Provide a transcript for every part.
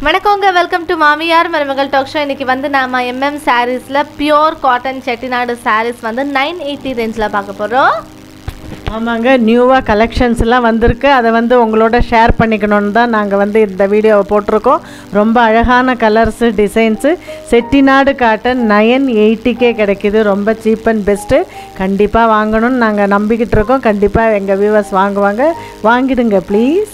வணக்கங்க, welcome to மாமியார் மருமகள் டாக் ஷோ. இன்னைக்கு வந்து நாம MM சாரீஸ்ல பியூர் காட்டன் செட்டிநாடு சாரீஸ் வந்து 980 ரேஞ்சில் பார்க்க போகிறோம். ஆமாங்க, நியூவாக கலெக்ஷன்ஸ்லாம் வந்திருக்கு. அதை வந்து உங்களோட ஷேர் பண்ணிக்கணுன்னு தான் நாங்கள் வந்து இந்த வீடியோவை போட்டிருக்கோம். ரொம்ப அழகான கலர்ஸு, டிசைன்ஸு, செட்டிநாடு காட்டன் 980 கிடைக்கிது. ரொம்ப சீப் அண்ட் பெஸ்ட்டு. கண்டிப்பாக வாங்கணும்னு நாங்கள் நம்பிக்கிட்டு இருக்கோம். கண்டிப்பாக எங்கள் வியூவர்ஸ் வாங்குவாங்க. வாங்கிடுங்க ப்ளீஸ்.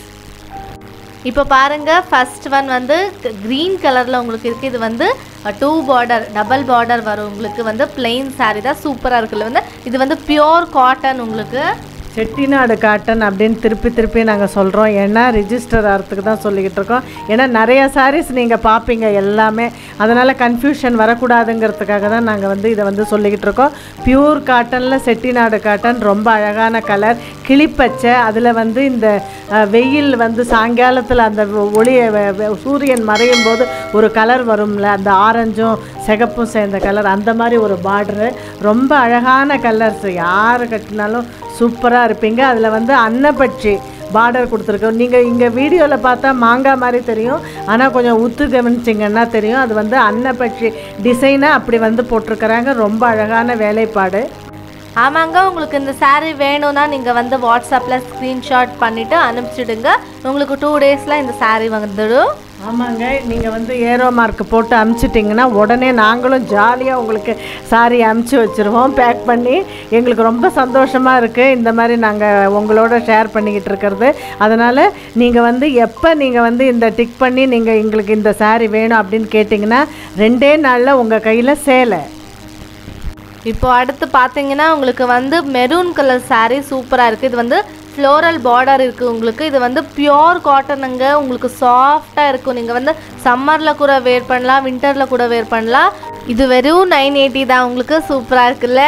இப்போ பாருங்க, ஃபர்ஸ்ட் ஒன் வந்து க்ரீன் கலரில் உங்களுக்கு இருக்குது. இது வந்து 2 பார்டர், டபுள் பார்டர் வரும். உங்களுக்கு வந்து பிளெயின் சாரீ தான், சூப்பராக இருக்குல்ல. வந்து இது வந்து பியோர் காட்டன், உங்களுக்கு செட்டிநாடு காட்டன் அப்படின்னு திருப்பி நாங்கள் சொல்கிறோம். ஏன்னா ரிஜிஸ்டர் ஆகிறதுக்கு தான் சொல்லிக்கிட்டு இருக்கோம். ஏன்னா நிறையா சாரீஸ் நீங்கள் பார்ப்பீங்க எல்லாமே, அதனால் கன்ஃபியூஷன் வரக்கூடாதுங்கிறதுக்காக தான் நாங்கள் வந்து இதை வந்து சொல்லிக்கிட்டு இருக்கோம். பியூர் காட்டனில் செட்டிநாடு காட்டன், ரொம்ப அழகான கலர், கிளிப்பச்சை. அதில் வந்து இந்த வெயில் வந்து சாயங்காலத்தில் அந்த ஒளியை சூரியன் மறையும் போது ஒரு கலர் வரும்ல, அந்த ஆரஞ்சும் சிகப்பும் சேர்ந்த கலர், அந்த மாதிரி ஒரு பார்டரு. ரொம்ப அழகான கலர்ஸ், யார் கட்டினாலும் சூப்பராக இருப்பீங்க. அதில் வந்து அன்னப்பட்சி பார்டர் கொடுத்துருக்கோம். நீங்கள் இங்கே வீடியோவில் பார்த்தா மாங்காய் மாதிரி தெரியும், ஆனால் கொஞ்சம் உத்து கவனிச்சிங்கன்னா தெரியும். அது வந்து அன்னப்பட்சி டிசைனாக அப்படி வந்து போட்டிருக்கிறாங்க. ரொம்ப அழகான வேலைப்பாடு. ஆமாங்க, உங்களுக்கு இந்த சாரீ வேணும்னா நீங்கள் வந்து வாட்ஸ்அப்பில் ஸ்க்ரீன்ஷாட் பண்ணிவிட்டு அனுப்பிச்சிடுங்க. உங்களுக்கு 2 டேஸில் இந்த சாரீ வந்துடும். ஆமாங்க, நீங்கள் வந்து ஏரோ மார்க் போட்டு அனுப்பிச்சிட்டிங்கன்னா உடனே நாங்களும் ஜாலியாக உங்களுக்கு சாரி அனுப்பிச்சி வச்சுருவோம் பேக் பண்ணி. எங்களுக்கு ரொம்ப சந்தோஷமாக இருக்குது இந்த மாதிரி நாங்கள் உங்களோட ஷேர் பண்ணிக்கிட்டு இருக்கிறது. அதனால் நீங்கள் வந்து எப்போ நீங்கள் வந்து இந்த டிக் பண்ணி நீங்கள் எங்களுக்கு இந்த சாரி வேணும் அப்படின்னு கேட்டிங்கன்னா 2 நாளில் உங்கள் கையில் சேலை. இப்போ அடுத்து பார்த்தீங்கன்னா உங்களுக்கு வந்து மெரூன் கலர் சாரீ சூப்பராக இருக்குது. இது வந்து ஃப்ளோரல் பார்டர் இருக்குது உங்களுக்கு. இது வந்து பியோர் காட்டனுங்க, உங்களுக்கு சாஃப்டாக இருக்கும். நீங்கள் வந்து சம்மரில் கூட வேர் பண்ணலாம், வின்டரில் கூட வேர் பண்ணலாம். இது வெறும் 980 தான். உங்களுக்கு சூப்பராக இருக்குல்ல.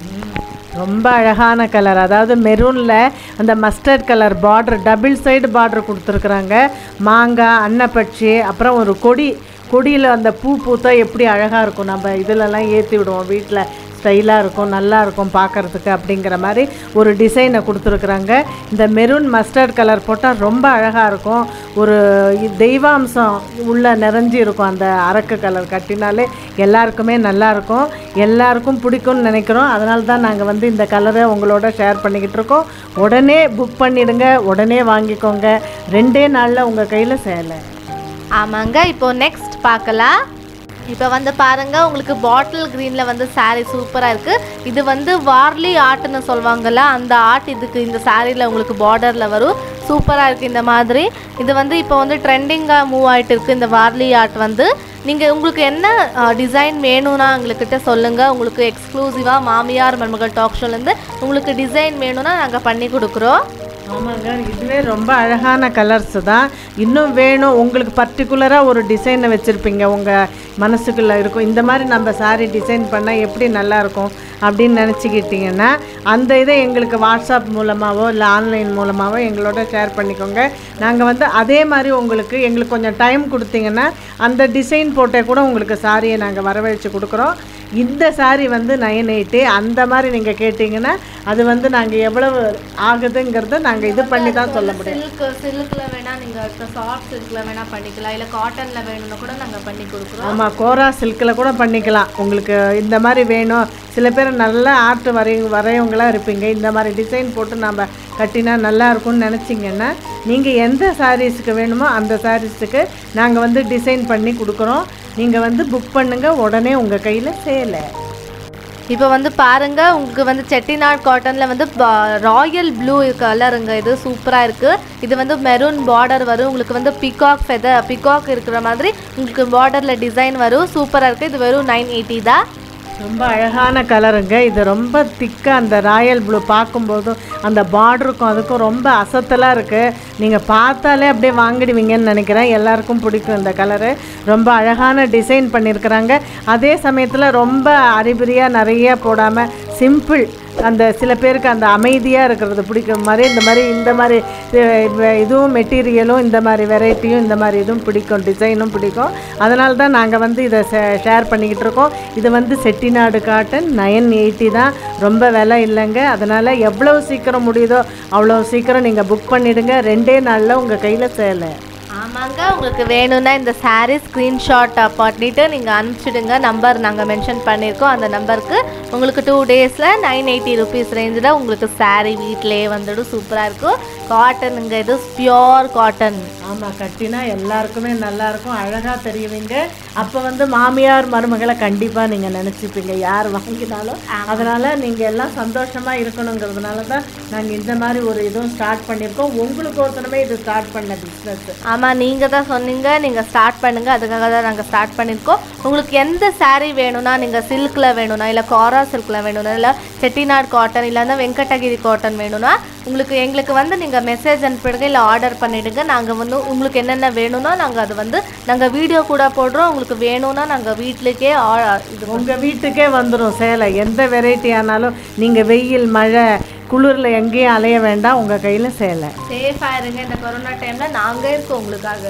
ரொம்ப அழகான கலர், அதாவது மெரூனில் அந்த mustard colour border, double side border கொடுத்துருக்குறாங்க. மாங்காய், அன்னப்பட்சி, அப்புறம் ஒரு கொடியில் அந்த பூ பூத்தா எப்படி அழகாக இருக்கும். நம்ம இதிலெல்லாம் ஏற்றி விடுவோம் வீட்டில், ஸ்டைலாக இருக்கும், நல்லா இருக்கும் பார்க்குறதுக்கு. அப்படிங்கிற மாதிரி ஒரு டிசைனை கொடுத்துருக்குறாங்க. இந்த மெரூன் மஸ்டர்ட் கலர் போட்டால் ரொம்ப அழகாக இருக்கும். ஒரு தெய்வாம்சம் உள்ள நிறைஞ்சி இருக்கும். அந்த அரக்கு கலர் கட்டினாலே எல்லாருக்குமே நல்லாயிருக்கும், எல்லாருக்கும் பிடிக்கும்னு நினைக்கிறோம். அதனால தான் நாங்கள் வந்து இந்த கலரை உங்களோட ஷேர் பண்ணிக்கிட்டு இருக்கோம். உடனே புக் பண்ணிவிடுங்க, உடனே வாங்கிக்கோங்க. 2 நாளில் உங்கள் கையில் சேலை. ஆமாங்க, இப்போ நெக்ஸ்ட் பார்க்கலாம். இப்போ வந்து பாருங்கள், உங்களுக்கு பாட்டில் க்ரீனில் வந்து சாரீ சூப்பராக இருக்குது. இது வந்து வார்லி ஆர்ட்னு சொல்லுவாங்கள்ல, அந்த ஆர்ட் இதுக்கு இந்த சாரியில் உங்களுக்கு பார்டரில் வரும். சூப்பராக இருக்குது இந்த மாதிரி. இது வந்து இப்போ வந்து ட்ரெண்டிங்காக மூவ் ஆகிட்டு இருக்குது இந்த வார்லி ஆர்ட் வந்து. நீங்கள் உங்களுக்கு என்ன டிசைன் வேணும்னா எங்கள்கிட்ட சொல்லுங்கள். உங்களுக்கு எக்ஸ்க்ளூசிவாக மாமியார் மருமகள் டாக் ஷோலேருந்து உங்களுக்கு டிசைன் வேணும்னா நாங்கள் பண்ணி கொடுக்குறோம். ஆமாங்க, இதுவே ரொம்ப அழகான கலர்ஸு தான். இன்னும் வேணும் உங்களுக்கு பர்டிகுலராக ஒரு டிசைனை வச்சுருப்பீங்க, உங்கள் மனசுக்குள்ளே இருக்கும். இந்த மாதிரி நம்ம சாரீ டிசைன் பண்ணால் எப்படி நல்லாயிருக்கும் அப்படின்னு நினச்சிக்கிட்டிங்கன்னா அந்த இதை எங்களுக்கு வாட்ஸ்அப் மூலமாகவோ இல்லை ஆன்லைன் மூலமாகவோ எங்களோட ஷேர் பண்ணிக்கோங்க. நாங்கள் வந்து அதே மாதிரி எங்களுக்கு கொஞ்சம் டைம் கொடுத்தீங்கன்னா அந்த டிசைன் போட்டே கூட உங்களுக்கு சாரியை நாங்கள் வரவழைச்சு கொடுக்குறோம். இந்த சாரீ வந்து 980. அந்த மாதிரி நீங்கள் கேட்டிங்கன்னா அது வந்து நாங்கள் எவ்வளவு ஆகுதுங்கிறத நாங்கள் இது பண்ணி தான் சொல்ல முடியும். சில்கில் வேணால் நீங்கள் சாஃப்ட் சில்கில் வேணால் பண்ணிக்கலாம், இல்லை காட்டனில் வேணும்னு கூட நாங்கள் பண்ணி கொடுக்குறோம். ஆமாம், கோரா சில்கில் கூட பண்ணிக்கலாம். உங்களுக்கு இந்த மாதிரி வேணும், சில பேர் நல்ல ஆர்ட் வரையவங்களாக இருப்பீங்க, இந்த மாதிரி டிசைன் போட்டு நம்ம கட்டினா நல்லா இருக்கும்னு நினச்சிங்கன்னா நீங்கள் எந்த சாரீஸுக்கு வேணுமோ அந்த சாரீஸுக்கு நாங்கள் வந்து டிசைன் பண்ணி கொடுக்குறோம். நீங்கள் வந்து புக் பண்ணுங்கள், உடனே உங்கள் கையில் சேலை. இப்போ வந்து பாருங்கள், உங்களுக்கு வந்து செட்டிநாடு காட்டனில் வந்து ராயல் ப்ளூ கலருங்க. இது சூப்பராக இருக்குது. இது வந்து மெரூன் பார்டர் வரும். உங்களுக்கு வந்து பிகாக் இருக்கிற மாதிரி உங்களுக்கு பார்டரில் டிசைன் வரும். சூப்பராக இருக்குது. இது வெறும் 980 தான். ரொம்ப அழகான கலருங்க. இது ரொம்ப திக்காக அந்த ராயல் ப்ளூ பார்க்கும்போதும் அந்த பார்டருக்கும் அதுக்கும் ரொம்ப அசத்தலாக இருக்குது. நீங்கள் பார்த்தாலே அப்படியே வாங்கிடுவீங்கன்னு நினைக்கிறேன். எல்லாருக்கும் பிடிக்கும் இந்த கலரு. ரொம்ப அழகான டிசைன் பண்ணியிருக்கிறாங்க. அதே சமயத்தில் ரொம்ப அரிபரியாக நிறைய போடாமல் சிம்பிள், அந்த சில பேருக்கு அந்த அமைதியாக இருக்கிறது பிடிக்கும் மாதிரி இந்த மாதிரி இதுவும் மெட்டீரியலும் இந்த மாதிரி வெரைட்டியும் இந்த மாதிரி இதுவும் பிடிக்கும், டிசைனும் பிடிக்கும். அதனால தான் நாங்கள் வந்து இதை ஷேர் பண்ணிக்கிட்டு இருக்கோம். இது வந்து செட்டிநாடு காட்டன் 980 தான், ரொம்ப விலை இல்லைங்க. அதனால் எவ்வளோ சீக்கிரம் முடியுதோ அவ்வளோ சீக்கிரம் நீங்கள் புக் பண்ணிவிடுங்க. 2 நாளில் உங்கள் கையில் சேலை. ஆமாங்க, உங்களுக்கு வேணும்னா இந்த சாரீ ஸ்க்ரீன்ஷாட் பண்ணிவிட்டு நீங்கள் அனுப்பிச்சிடுங்க. நம்பர் நாங்கள் மென்ஷன் பண்ணியிருக்கோம். அந்த நம்பருக்கு உங்களுக்கு 2 டேஸில் 980 rupees ரேஞ்சில் உங்களுக்கு சாரீ வீட்டிலேயே வந்துடும். சூப்பராக இருக்கும். காட்டனுங்க, இது பியோர் காட்டன். ஆமாம், கட்டினா எல்லாருக்குமே நல்லாயிருக்கும், அழகாக தெரியுவீங்க. அப்போ வந்து மாமியார் மருமகளை கண்டிப்பாக நீங்கள் நினச்சிப்பீங்க யார் வாங்கினாலும். அதனால் நீங்கள் எல்லாம் சந்தோஷமாக இருக்கணுங்கிறதுனால தான் நாங்கள் இந்த மாதிரி ஒரு இதுவும் ஸ்டார்ட் பண்ணியிருக்கோம். உங்களுக்கு ஒருத்தனமே இது ஸ்டார்ட் பண்ண பிஸ்னஸ். ஆமாம், நீங்கள் தான் சொன்னீங்க நீங்கள் ஸ்டார்ட் பண்ணுங்கள், அதுக்காக தான் நாங்கள் ஸ்டார்ட் பண்ணியிருக்கோம். உங்களுக்கு எந்த சாரீ வேணும்னா, நீங்கள் சில்கில் வேணும்னா, இல்லை காரா சில்கில் வேணும்னா, இல்லை செட்டிநாடு காட்டன், இல்லைன்னா வெங்கடகிரி காட்டன் வேணும்னா எங்களுக்கு வந்து நீங்கள் மெசேஜ் அனுப்பிடுங்க, இல்லை ஆர்டர் பண்ணிவிடுங்க. நாங்கள் வந்து உங்களுக்கு என்னென்ன வேணும்னா நாங்கள் அது வந்து நாங்கள் வீடியோ கூட போடுறோம். உங்களுக்கு வேணும்னா நாங்கள் வீட்டுக்கே இது உங்கள் வீட்டுக்கே வந்துடும் சேலை. எந்த வெரைட்டி ஆனாலும் நீங்கள் வெயில் மழை குளிரில் எங்கேயும் அலைய வேண்டாம், உங்கள் கையில் சேலை. சேஃபாக இருங்க. இந்த கொரோனா டைமில் நாங்கள் இருக்கோம் உங்களுக்காக.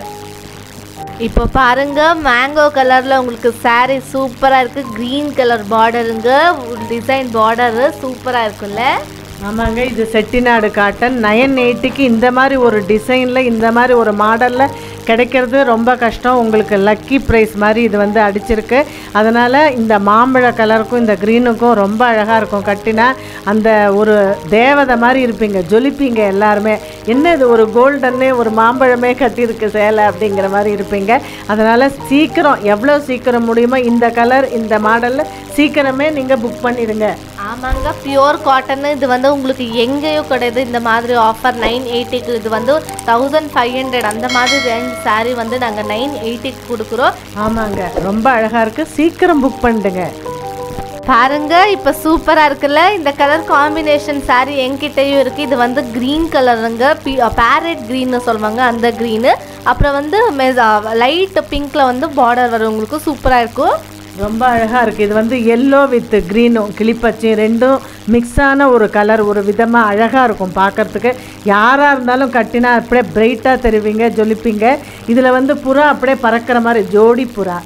இப்போ பாருங்க, மேங்கோ கலரில் உங்களுக்கு சாரீ சூப்பராக இருக்குது. க்ரீன் கலர் பார்டருங்க, டிசைன் பார்டரு சூப்பராக இருக்குல்ல. ஆமாங்க, இது செட்டிநாடு காட்டன் 980க்கு இந்த மாதிரி ஒரு டிசைனில் இந்த மாதிரி ஒரு மாடலில் கிடைக்கிறது ரொம்ப கஷ்டம். உங்களுக்கு லக்கி ப்ரைஸ் மாதிரி இது வந்து அடிச்சிருக்கு. அதனால் இந்த மாம்பழ கலருக்கும் இந்த க்ரீனுக்கும் ரொம்ப அழகாக இருக்கும். கட்டினா அந்த ஒரு தேவதை மாதிரி இருப்பீங்க, ஜொலிப்பீங்க எல்லாருமே. என்ன இது ஒரு கோல்டன்னே ஒரு மாம்பழமே கட்டியிருக்கு சேலை அப்படிங்கிற மாதிரி இருப்பீங்க. அதனால் சீக்கிரம், எவ்வளோ சீக்கிரம் முடியுமோ இந்த கலர் இந்த மாடலில் சீக்கிரமே நீங்கள் புக் பண்ணிடுங்க. ஆமாங்க, பியோர் காட்டன். இது வந்து உங்களுக்கு எங்கேயோ கிடையாது இந்த மாதிரி ஆஃபர். 980க்கு இது வந்து 1500 அந்த மாதிரி ரேஞ்ச் சாரீ வந்து நாங்கள் 980க்கு கொடுக்குறோம். ஆமாங்க, ரொம்ப அழகாக இருக்குது, சீக்கிரம் புக் பண்ணிடுங்க. பாருங்க, இப்போ சூப்பராக இருக்குல்ல. இந்த கலர் காம்பினேஷன் சாரீ என்கிட்டையும் இருக்குது. இது வந்து க்ரீன் கலருங்க, பேரட் க்ரீன்னு சொல்லுவாங்க அந்த க்ரீனு. அப்புறம் வந்து லைட் பிங்க்கில் வந்து பார்டர் வரும். உங்களுக்கு சூப்பராக இருக்கும், ரொம்ப அழகாக இருக்குது. இது வந்து எல்லோ வித் க்ரீனும் கிளிப்பச்சையும் ரெண்டும் மிக்ஸான ஒரு கலர், ஒரு விதமாக அழகாக இருக்கும் பார்க்குறதுக்கு. யாராக இருந்தாலும் கட்டினா அப்படியே பிரைட்டாக தெரிவிங்க, ஜொலிப்பீங்க. இதில் வந்து புறா அப்படியே பறக்கிற மாதிரி, ஜோடி புறா,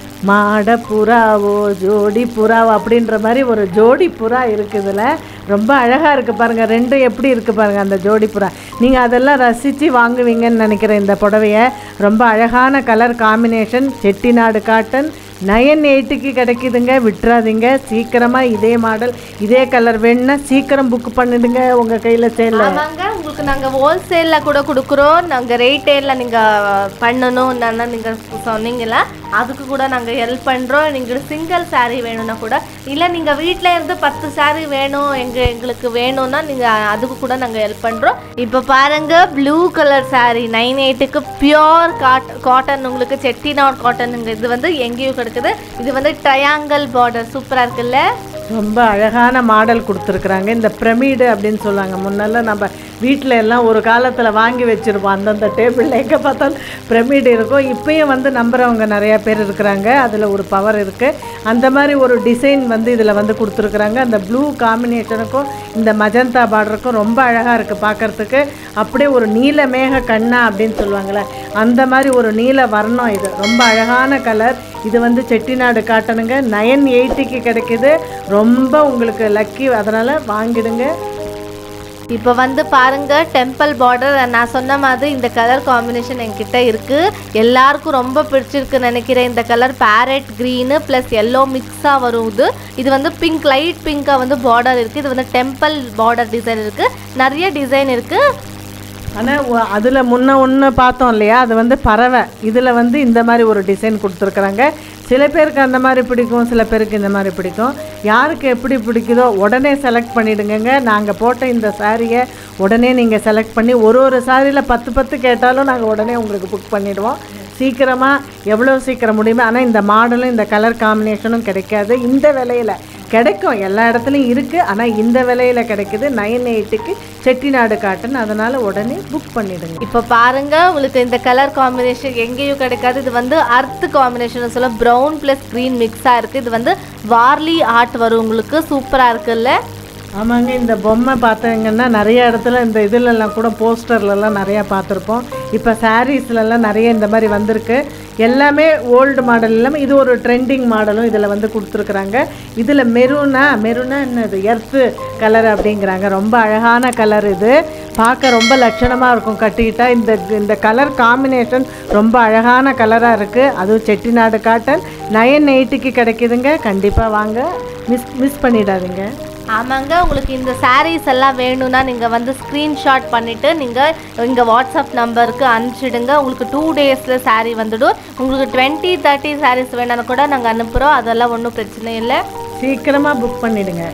மாட புறாவோ ஜோடி புறாவோ அப்படின்ற மாதிரி ஒரு ஜோடி புறா இருக்குது. இதில் ரொம்ப அழகாக இருக்குது பாருங்கள். ரெண்டும் எப்படி இருக்குது பாருங்கள் அந்த ஜோடி புறா. நீங்கள் அதெல்லாம் ரசித்து வாங்குவீங்கன்னு நினைக்கிறேன். இந்த புடவையை ரொம்ப அழகான கலர் காம்பினேஷன். செட்டிநாடு காட்டன் 980க்கு கிடைக்குதுங்க, விட்டுறாதீங்க. சீக்கிரமாக இதே மாடல் இதே கலர் வேணும்னா சீக்கிரம் புக் பண்ணிடுங்க உங்கள் கையில் சேல். ஆமாங்க, உங்களுக்கு நாங்கள் ஹோல்சேலில் கூட கொடுக்குறோம். நாங்கள் ரீட்டெயிலில் நீங்கள் பண்ணணும்னா நீங்கள் சொன்னீங்களா, அதுக்கு கூட நாங்கள் ஹெல்ப் பண்ணுறோம். நீங்கள் சிங்கிள் சாரீ வேணும்னா கூட, இல்லை நீங்கள் வீட்டில் இருந்து 10 சாரீ வேணும் எங்களுக்கு வேணும்னா நீங்கள் அதுக்கு கூட நாங்கள் ஹெல்ப் பண்ணுறோம். இப்போ பாருங்கள், ப்ளூ கலர் சாரீ 980க்கு பியோர் காட்டன். உங்களுக்கு செட்டிநாடு காட்டனுங்க. இது வந்து எங்கேயும் இருக்குது. இது வந்து ட்ரையாங்கிள் பார்டர் சூப்பராக இருக்குல்ல. ரொம்ப அழகான மாடல் கொடுத்துருக்குறாங்க. இந்த பிரமிடு அப்படின்னு சொல்லுவாங்க. முன்னெல்லாம் நம்ம வீட்டில் எல்லாம் ஒரு காலத்தில் வாங்கி வச்சுருப்போம். அந்தந்த டேபிளில் எங்கே பார்த்தாலும் பிரமிடு இருக்கும். இப்போயும் வந்து நம்புகிறவங்க நிறையா பேர் இருக்கிறாங்க. அதில் ஒரு பவர் இருக்குது. அந்த மாதிரி ஒரு டிசைன் வந்து இதில் வந்து கொடுத்துருக்குறாங்க. அந்த ப்ளூ காம்பினேஷனுக்கும் இந்த மஜந்தா பார்டருக்கும் ரொம்ப அழகாக இருக்குது பார்க்குறதுக்கு. அப்படியே ஒரு நீல மேக கண்ணா அப்படின்னு சொல்லுவாங்களே, அந்த மாதிரி ஒரு நீல வர்ணம். இது ரொம்ப அழகான கலர். இது வந்து செட்டிநாடு காட்டனுங்க, 980க்கு கிடைக்கிது. ரொம்ப உங்களுக்கு லக்கி, அதனால் வாங்கிடுங்க. இப்போ வந்து பாருங்கள், டெம்பிள் பார்டர். நான் சொன்ன மாதிரி இந்த கலர் காம்பினேஷன் என்கிட்ட இருக்குது. எல்லாருக்கும் ரொம்ப பிடிச்சிருக்குன்னு நினைக்கிறேன். இந்த colour parrot green plus yellow மிக்ஸாக வரும். இது வந்து பிங்க், லைட் பிங்காக வந்து பார்டர் இருக்குது. இது வந்து டெம்பிள் பார்டர் டிசைன் இருக்குது. நிறைய டிசைன் இருக்குது. ஆனால் அதில் ஒன்று பார்த்தோம் இல்லையா, அது வந்து பறவை. இதில் வந்து இந்த மாதிரி ஒரு டிசைன் கொடுத்துருக்குறாங்க. சில பேருக்கு அந்த மாதிரி பிடிக்கும், சில பேருக்கு இந்த மாதிரி பிடிக்கும். யாருக்கு எப்படி பிடிக்குதோ உடனே செலக்ட் பண்ணிவிடுங்க. நாங்கள் போட்ட இந்த சாரியை உடனே நீங்கள் செலக்ட் பண்ணி ஒரு சாரியில் 10 கேட்டாலும் நாங்கள் உடனே உங்களுக்கு புக் பண்ணிவிடுவோம். சீக்கிரமாக எவ்வளோ சீக்கிரம் முடியுமோ. ஆனால் இந்த மாடலும் இந்த கலர் காம்பினேஷனும் கிடைக்காது. இந்த விலையில் கிடைக்கும், எல்லா இடத்துலையும் இருக்குது. ஆனால் இந்த விலையில் கிடைக்குது 980க்கு செட்டிநாடு காட்டன். அதனால் உடனே புக் பண்ணிவிடுங்க. இப்போ பாருங்கள், உங்களுக்கு இந்த கலர் காம்பினேஷன் எங்கேயும் கிடைக்காது. இது வந்து அர்த் காம்பினேஷன் சொல்ல, ப்ரௌன் ப்ளஸ் க்ரீன் மிக்ஸாக இருக்குது. இது வந்து வார்லி ஆர்ட் வரும். உங்களுக்கு சூப்பராக இருக்குல்ல. ஆமாங்க, இந்த பொம்மை பார்த்தீங்கன்னா நிறைய இடத்துல இந்த இதிலெல்லாம் கூட போஸ்டர்லலாம் நிறையா பார்த்துருப்போம். இப்போ சாரீஸ்லலாம் நிறைய இந்த மாதிரி வந்திருக்கு. எல்லாமே ஓல்டு மாடல் இல்லாமல் இது ஒரு ட்ரெண்டிங் மாடலும் இதில் வந்து கொடுத்துருக்குறாங்க. இதில் மெரூனா என்னது எர்த்து கலர் அப்படிங்கிறாங்க. ரொம்ப அழகான கலர் இது, பார்க்க ரொம்ப லட்சணமாக இருக்கும் கட்டிக்கிட்டா. இந்த கலர் காம்பினேஷன் ரொம்ப அழகான கலராக இருக்குது. அதுவும் செட்டிநாடு காட்டன் 980க்கு கிடைக்குதுங்க. கண்டிப்பாக வாங்க, மிஸ் பண்ணிடாதீங்க. ஆமாங்க, உங்களுக்கு இந்த சாரீஸ் எல்லாம் வேணும்னா நீங்கள் வந்து ஸ்க்ரீன்ஷாட் பண்ணிவிட்டு நீங்கள் இங்கே வாட்ஸ்அப் நம்பருக்கு அனுப்பிச்சிடுங்க. உங்களுக்கு 2 டேஸில் சாரீ வந்துடும். உங்களுக்கு 20-30 சாரீஸ் வேணும்னு கூட நாங்கள் அனுப்புகிறோம். அதெல்லாம் ஒன்றும் பிரச்சனை இல்லை, சீக்கிரமாக புக் பண்ணிவிடுங்க.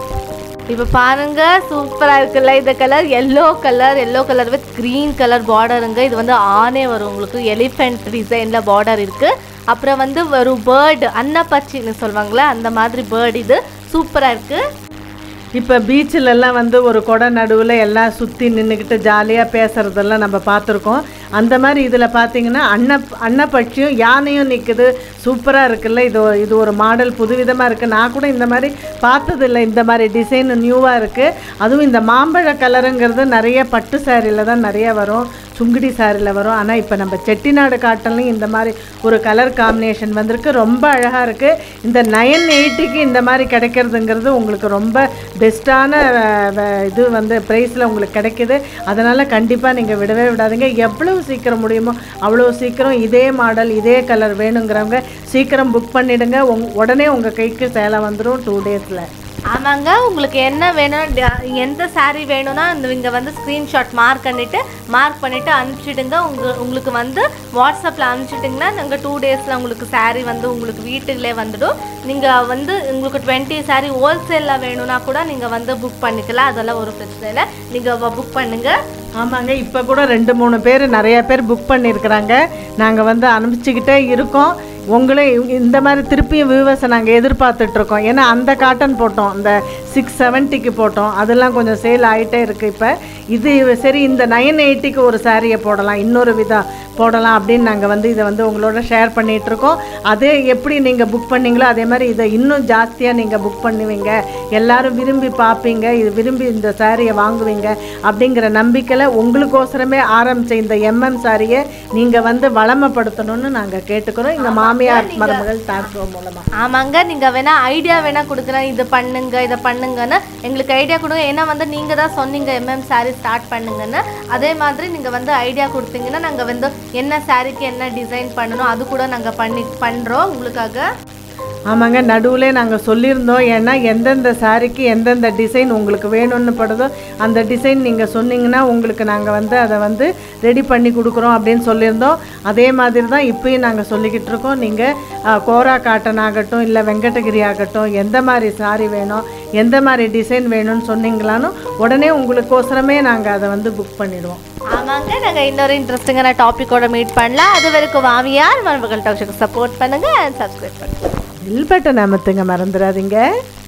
இப்போ பாருங்கள், சூப்பராக இருக்குல்ல இந்த colour. Yellow colour with green colour பார்டருங்க. இது வந்து ஆனே வரும், உங்களுக்கு எலிஃபெண்ட் டிசைனில் பார்டர் இருக்குது. அப்புறம் வந்து ஒரு பேர்டு, அன்னப்பச்சின்னு சொல்லுவாங்களே அந்த மாதிரி பேர்டு. இது சூப்பராக இருக்குது. இப்போ பீச்சிலெல்லாம் வந்து ஒரு கொடை நடுவில் எல்லாம் சுற்றி நின்றுக்கிட்டு ஜாலியாக பேசுகிறதெல்லாம் நம்ம பார்த்துருக்கோம். அந்த மாதிரி இதில் பார்த்தீங்கன்னா அன்னப்பட்சியும் யானையும் நிற்குது. சூப்பராக இருக்குல்ல. இது ஒரு மாடல், புதுவிதமாக இருக்குது. நான் கூட இந்த மாதிரி பார்த்ததில்லை. இந்த மாதிரி டிசைன் நியூவாக இருக்குது. அதுவும் இந்த மாம்பழ கலருங்கிறது நிறைய பட்டு சாரியில் தான் நிறைய வரும், சுங்குடி சாரியில் வரும். ஆனால் இப்போ நம்ம செட்டிநாடு காட்டன்லையும் இந்த மாதிரி ஒரு கலர் காம்பினேஷன் வந்திருக்கு. ரொம்ப அழகாக இருக்குது. இந்த 980க்கு இந்த மாதிரி கிடைக்கிறதுங்கிறது உங்களுக்கு ரொம்ப பெஸ்ட்டான இது வந்து ப்ரைஸில் உங்களுக்கு கிடைக்கிது. அதனால் கண்டிப்பாக நீங்கள் விடவே விடாதீங்க. எவ்வளோ சீக்கிரம் முடியுமோ அவ்வளோ சீக்கிரம் இதே மாடல் இதே கலர் வேணுங்கிறவங்க சீக்கிரம் புக் பண்ணிவிடுங்க. உடனே உங்கள் கைக்கு சேலை வந்துடும் 2 டேஸில். ஆமாங்க, உங்களுக்கு என்ன வேணும், எந்த சாரீ வேணும்னா இங்கே வந்து ஸ்க்ரீன்ஷாட் மார்க் பண்ணிவிட்டு அனுப்பிச்சிடுங்க. உங்களுக்கு வந்து வாட்ஸ்அப்பில் அனுப்பிச்சிட்டிங்கன்னா நாங்கள் 2 டேஸில் உங்களுக்கு சாரீ வந்து உங்களுக்கு வீட்டுக்குள்ளே வந்துடும். நீங்கள் வந்து உங்களுக்கு 20 சாரீ ஹோல்சேலில் வேணும்னா கூட நீங்கள் வந்து புக் பண்ணிக்கலாம். அதெல்லாம் ஒரு பிரச்சனை இல்லை, நீங்கள் புக் பண்ணுங்கள். ஆமாங்க, இப்போ கூட 2-3 பேர் நிறைய பேர் புக் பண்ணியிருக்கிறாங்க. நாங்கள் வந்து அனுப்பிச்சிக்கிட்டே இருக்கோம். உங்களே இந்த மாதிரி திருப்பியும் வியூவர்ஸை நாங்கள் எதிர்பார்த்துட்ருக்கோம். ஏன்னா அந்த காட்டன் போட்டோம், இந்த 670க்கு போட்டோம், அதெல்லாம் கொஞ்சம் சேல் ஆகிட்டே இருக்குது. இப்போ இது சரி, இந்த 980க்கு ஒரு சாரியை போடலாம், இன்னொரு விதம் போடலாம் அப்படின்னு நாங்கள் வந்து இதை வந்து உங்களோட ஷேர் பண்ணிகிட்ருக்கோம். அதே எப்படி நீங்கள் புக் பண்ணிங்களோ அதே மாதிரி இதை இன்னும் ஜாஸ்தியாக நீங்கள் புக் பண்ணுவீங்க, எல்லோரும் விரும்பி பார்ப்பீங்க, இது விரும்பி இந்த சாரியை வாங்குவீங்க அப்படிங்கிற நம்பிக்கையில் உங்களுக்கோசரமே ஆரம்பித்த இந்த MM சாரியை நீங்கள் வந்து வளமைப்படுத்தணும்னு நாங்கள் கேட்டுக்கிறோம் எங்கள் மாமியார் மருமகள் தாக்குவ மூலமாக. ஆமாங்க, நீங்கள் வேணால் ஐடியா வேணால் கொடுக்குறேன், இதை பண்ணுங்கன்னு எங்களுக்கு ஐடியா கொடுங்க. ஏன்னா வந்து நீங்கள் தான் சொன்னீங்க MM சாரி ஸ்டார்ட் பண்ணுங்கன்னு. அதே மாதிரி நீங்கள் வந்து ஐடியா கொடுத்தீங்கன்னா நாங்கள் வந்து என்ன சாரிக்கு என்ன டிசைன் பண்ணணும் அது கூட நாங்கள் பண்ணுறோம் உங்களுக்காக. ஆமாங்க, நடுவில் நாங்கள் சொல்லியிருந்தோம். ஏன்னா எந்தெந்த சாரிக்கு எந்தெந்த டிசைன் உங்களுக்கு வேணும்னு படுதோ அந்த டிசைன் நீங்கள் சொன்னீங்கன்னா உங்களுக்கு நாங்கள் வந்து அதை வந்து ரெடி பண்ணி கொடுக்குறோம் அப்படின்னு சொல்லியிருந்தோம். அதே மாதிரி தான் இப்போயும் நாங்கள் சொல்லிக்கிட்டு இருக்கோம். நீங்கள் கோரா காட்டன் ஆகட்டும் இல்லை வெங்கடகிரி ஆகட்டும், எந்த மாதிரி சாரி வேணும் எந்த மாதிரி டிசைன் வேணும்னு சொன்னீங்களானும் உடனே உங்களுக்கோசரமே நாங்கள் அதை வந்து புக் பண்ணிடுவோம். ஆமாங்க, நாங்கள் இன்னொரு இன்ட்ரெஸ்டிங்கான டாப்பிக்கோட மீட் பண்ணலாம். அது வரைக்கும் மாமியார் மருமகள் டாக்ஸுக்கு சப்போர்ட் பண்ணுங்கள், சப்ஸ்கிரைப் பண்ணுங்கள், பெல் பட்டன் அமுத்துங்க, மறந்துடாதீங்க.